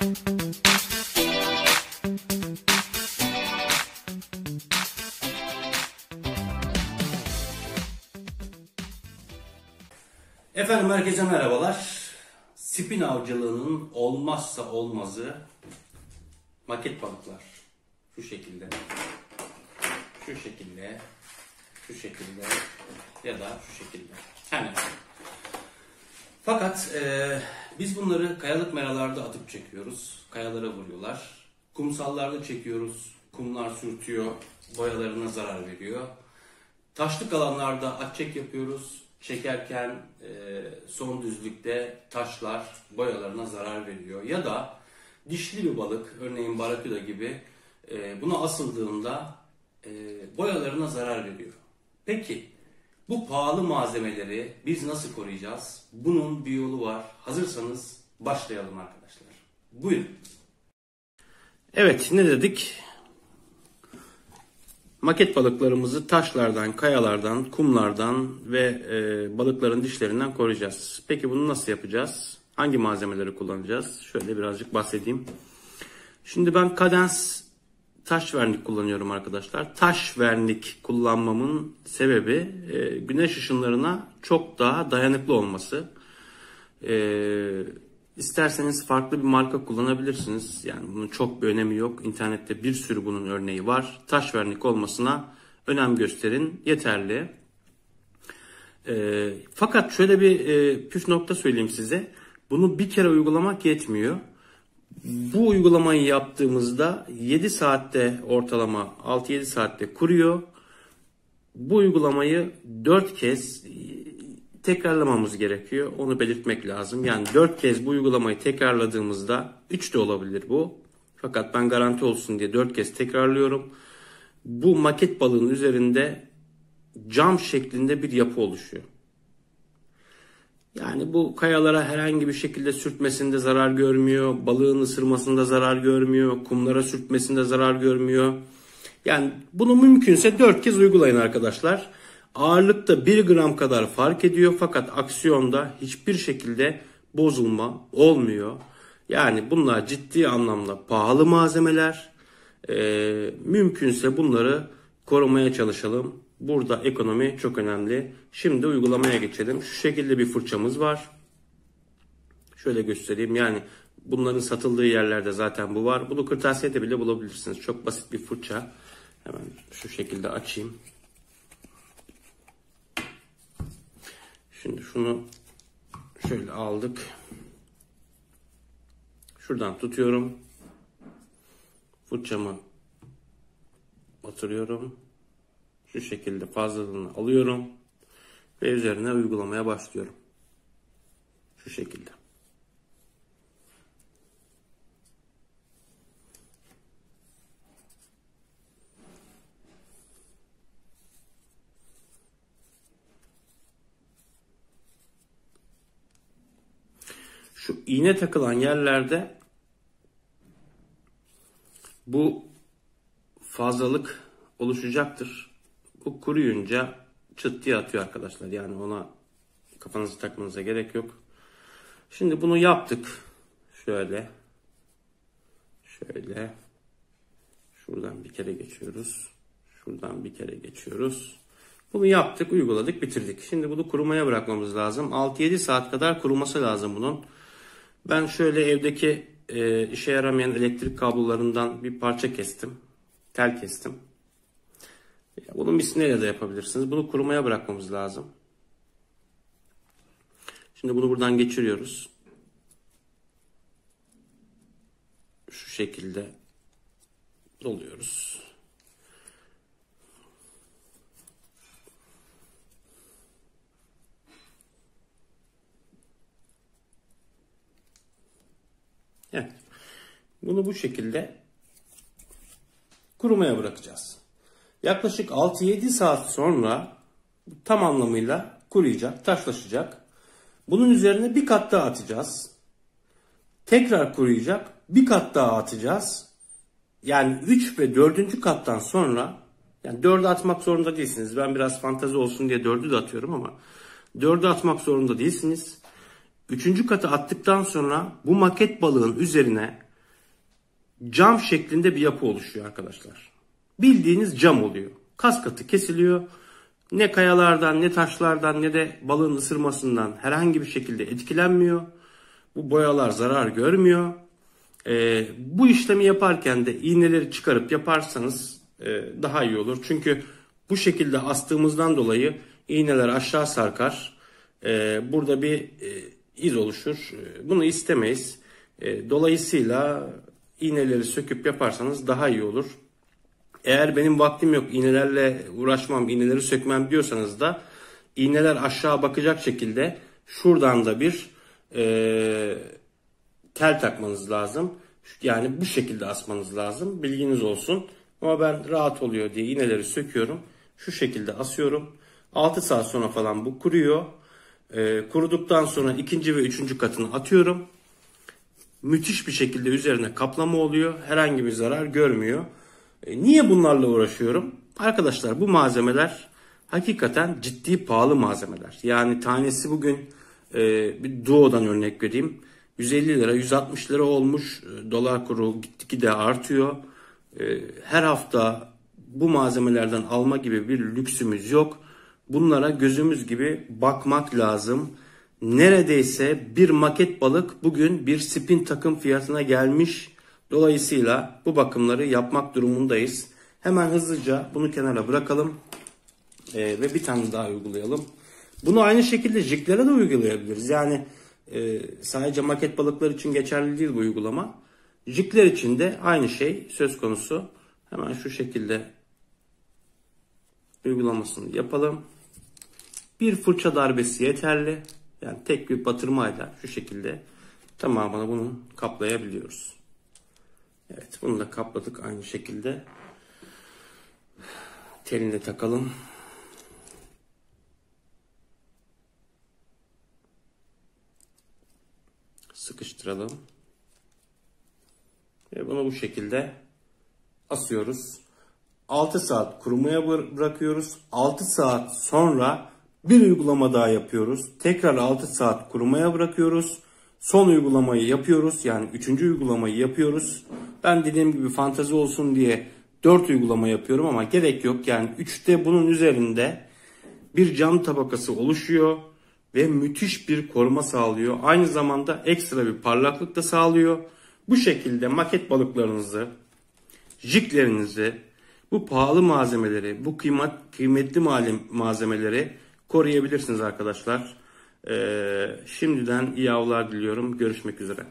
Efendim herkese merhabalar. Spin avcılığının olmazsa olmazı maket balıklar. Şu şekilde. Şu şekilde. Şu şekilde. Ya da şu şekilde. Hemen. Fakat biz bunları kayalık meralarda atıp çekiyoruz. Kayalara vuruyorlar. Kumsallarda çekiyoruz. Kumlar sürtüyor. Boyalarına zarar veriyor. Taşlık alanlarda at çek yapıyoruz. Çekerken son düzlükte taşlar boyalarına zarar veriyor. Ya da dişli bir balık, örneğin baraküda gibi buna asıldığında boyalarına zarar veriyor. Peki bu pahalı malzemeleri biz nasıl koruyacağız? Bunun bir yolu var. Hazırsanız başlayalım arkadaşlar. Buyurun. Evet, ne dedik? Maket balıklarımızı taşlardan, kayalardan, kumlardan ve balıkların dişlerinden koruyacağız. Peki bunu nasıl yapacağız? Hangi malzemeleri kullanacağız? Şöyle birazcık bahsedeyim. Şimdi ben kadens taş vernik kullanıyorum arkadaşlar. Taş vernik kullanmamın sebebi güneş ışınlarına çok daha dayanıklı olması. İsterseniz farklı bir marka kullanabilirsiniz. Yani bunun çok bir önemi yok. İnternette bir sürü bunun örneği var. Taş vernik olmasına önem gösterin. Yeterli. Fakat şöyle bir püf nokta söyleyeyim size. Bunu bir kere uygulamak yetmiyor. Bu uygulamayı yaptığımızda 7 saatte ortalama 6-7 saatte kuruyor. Bu uygulamayı 4 kez tekrarlamamız gerekiyor. Onu belirtmek lazım. Yani 4 kez bu uygulamayı tekrarladığımızda 3 de olabilir bu. Fakat ben garanti olsun diye 4 kez tekrarlıyorum. Bu maket balığın üzerinde cam şeklinde bir yapı oluşuyor. Yani bu kayalara herhangi bir şekilde sürtmesinde zarar görmüyor. Balığın ısırmasında zarar görmüyor. Kumlara sürtmesinde zarar görmüyor. Yani bunu mümkünse 4 kez uygulayın arkadaşlar. Ağırlıkta 1 gram kadar fark ediyor fakat aksiyonda hiçbir şekilde bozulma olmuyor. Yani bunlar ciddi anlamda pahalı malzemeler. Mümkünse bunları korumaya çalışalım. Burada ekonomi çok önemli. Şimdi uygulamaya geçelim. Şu şekilde bir fırçamız var. Şöyle göstereyim. Yani bunların satıldığı yerlerde zaten bu var. Bunu kırtasiyede bile bulabilirsiniz. Çok basit bir fırça. Hemen şu şekilde açayım. Şimdi şunu şöyle aldık. Şuradan tutuyorum. Fırçamı batırıyorum. Şu şekilde fazlalığını alıyorum. Ve üzerine uygulamaya başlıyorum. Şu şekilde. Şu iğne takılan yerlerde bu fazlalık oluşacaktır. Bu kuruyunca çıt diye atıyor arkadaşlar. Yani ona kafanızı takmanıza gerek yok. Şimdi bunu yaptık. Şöyle. Şöyle. Şuradan bir kere geçiyoruz. Şuradan bir kere geçiyoruz. Bunu yaptık, uyguladık, bitirdik. Şimdi bunu kurumaya bırakmamız lazım. 6-7 saat kadar kuruması lazım bunun. Ben şöyle evdeki işe yaramayan elektrik kablolarından bir parça kestim. Tel kestim. Bunun misliyle de yapabilirsiniz. Bunu kurumaya bırakmamız lazım. Şimdi bunu buradan geçiriyoruz. Şu şekilde doluyoruz. Evet. Bunu bu şekilde kurumaya bırakacağız. Yaklaşık 6-7 saat sonra tam anlamıyla kuruyacak, taşlaşacak. Bunun üzerine bir kat daha atacağız. Tekrar kuruyacak, bir kat daha atacağız. Yani 3 ve 4. kattan sonra, yani 4'ü atmak zorunda değilsiniz. Ben biraz fantezi olsun diye 4'ü de atıyorum ama 4'ü atmak zorunda değilsiniz. 3. katı attıktan sonra bu maket balığın üzerine cam şeklinde bir yapı oluşuyor arkadaşlar. Bildiğiniz cam oluyor. Kas katı kesiliyor. Ne kayalardan, ne taşlardan, ne de balığın ısırmasından herhangi bir şekilde etkilenmiyor. Bu boyalar zarar görmüyor. Bu işlemi yaparken de iğneleri çıkarıp yaparsanız daha iyi olur. Çünkü bu şekilde astığımızdan dolayı iğneler aşağı sarkar. Burada bir iz oluşur. Bunu istemeyiz. Dolayısıyla iğneleri söküp yaparsanız daha iyi olur. Eğer benim vaktim yok, iğnelerle uğraşmam, iğneleri sökmem diyorsanız da iğneler aşağı bakacak şekilde şuradan da bir tel takmanız lazım. Yani bu şekilde asmanız lazım. Bilginiz olsun. Ama ben rahat oluyor diye iğneleri söküyorum. Şu şekilde asıyorum. 6 saat sonra falan bu kuruyor. Kuruduktan sonra ikinci ve üçüncü katını atıyorum. Müthiş bir şekilde üzerine kaplama oluyor. Herhangi bir zarar görmüyor. Niye bunlarla uğraşıyorum? Arkadaşlar bu malzemeler hakikaten ciddi pahalı malzemeler. Yani tanesi bugün bir Duo'dan örnek vereyim. 150 lira, 160 lira olmuş. Dolar kuru gitgide artıyor. Her hafta bu malzemelerden alma gibi bir lüksümüz yok. Bunlara gözümüz gibi bakmak lazım. Neredeyse bir maket balık bugün bir spin takım fiyatına gelmiş. Dolayısıyla bu bakımları yapmak durumundayız. Hemen hızlıca bunu kenara bırakalım. Ve bir tane daha uygulayalım. Bunu aynı şekilde jiglere de uygulayabiliriz. Yani sadece maket balıklar için geçerli değil bu uygulama. Jigler için de aynı şey söz konusu. Hemen şu şekilde uygulamasını yapalım. Bir fırça darbesi yeterli. Yani tek bir batırmayla şu şekilde tamamını bunu kaplayabiliyoruz. Evet, bunu da kapladık aynı şekilde. Telini de takalım. Sıkıştıralım. Ve bunu bu şekilde asıyoruz. 6 saat kurumaya bırakıyoruz. 6 saat sonra bir uygulama daha yapıyoruz. Tekrar 6 saat kurumaya bırakıyoruz. Son uygulamayı yapıyoruz. Yani 3. uygulamayı yapıyoruz. Ben dediğim gibi fantazi olsun diye 4 uygulama yapıyorum ama gerek yok. Yani 3'te bunun üzerinde bir cam tabakası oluşuyor ve müthiş bir koruma sağlıyor. Aynı zamanda ekstra bir parlaklık da sağlıyor. Bu şekilde maket balıklarınızı, jiglerinizi, bu pahalı malzemeleri, bu kıymetli malzemeleri koruyabilirsiniz arkadaşlar. Şimdiden iyi avlar diliyorum. Görüşmek üzere.